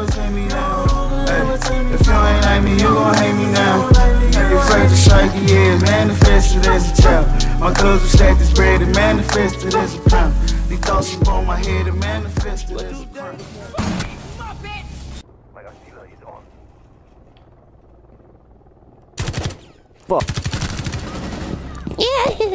never take me down. Hey, if you ain't like me, you gon' hate me now. You afraid to strike, yeah, manifested as a child. My cousin stacked this bread and manifested as a pound. These thoughts upon my head and manifested as a crown. Fuck. Yeah.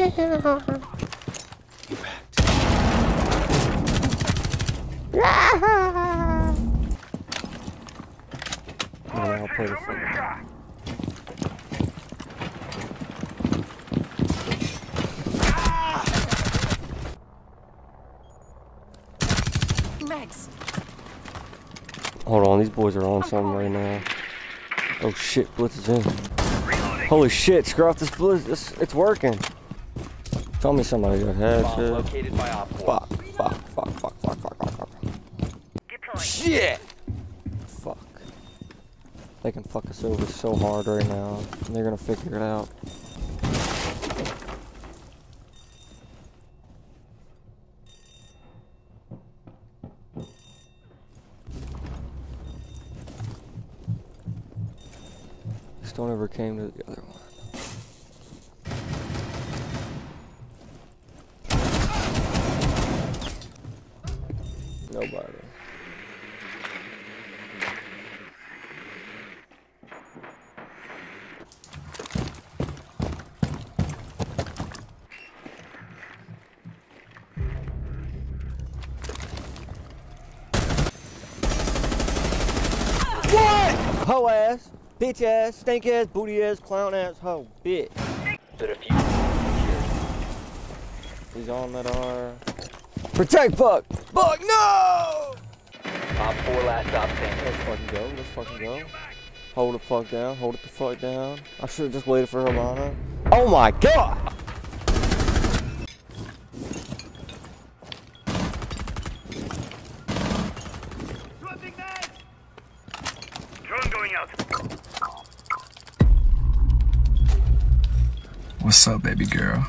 I'll play the fuck. Max. Hold on, these boys are on something right now. Oh shit, Blitz is in. Holy shit, screw off this Blitz. It's working. Tell me somebody got headshot. Located by Op 4. Fuck. Shit! Fuck. They can fuck us over so hard right now. And they're gonna figure it out. Still never came to the other one. Nobody. What? Hoe ass, bitch ass, stink ass, booty ass, clown ass, hoe, bitch. The diffuser. He's on that R. Protect Buck! Buck, no! Op 4 last stop standing. Let's fucking go. Hold the fuck down, hold it the fuck down. I should've just waited for Havana. Oh my god! Drone going out. What's up, baby girl?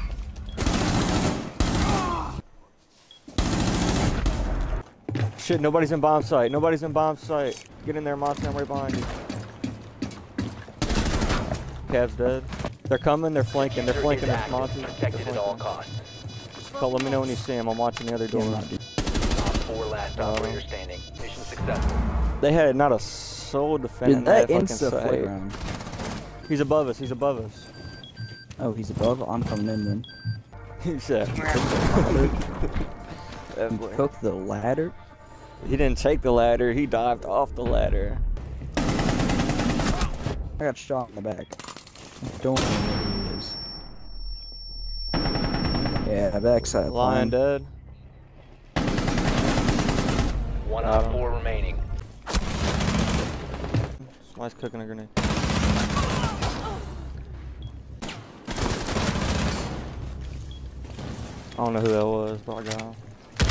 Shit, nobody's in bomb site. Nobody's in bomb site. Get in there, Monty. I'm right behind you. Cav's dead. They're coming. They're flanking. They're flanking us, Monty. Protected at all costs. But let me know when you see him. I'm watching the other door. Op 4 last operator standing. Mission successful. They had not a soul defending Dude, that fucking insta site. playground. He's above us. He's above us. Oh, he's above? I'm coming in then. He said. You cook the ladder? He didn't take the ladder. He dived off the ladder. I got shot in the back. I don't know where he is. Yeah, backside. Lion dead. One Op 4 remaining. Somebody's cooking a grenade. I don't know who that was, but I got him.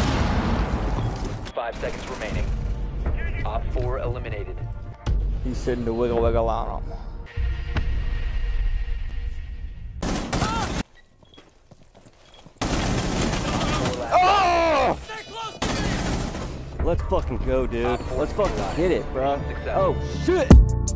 5 seconds remaining. Op 4 eliminated. He's sitting to wiggle on him. Oh! Let's fucking go, dude. Let's fucking get it, bro. Oh, shit!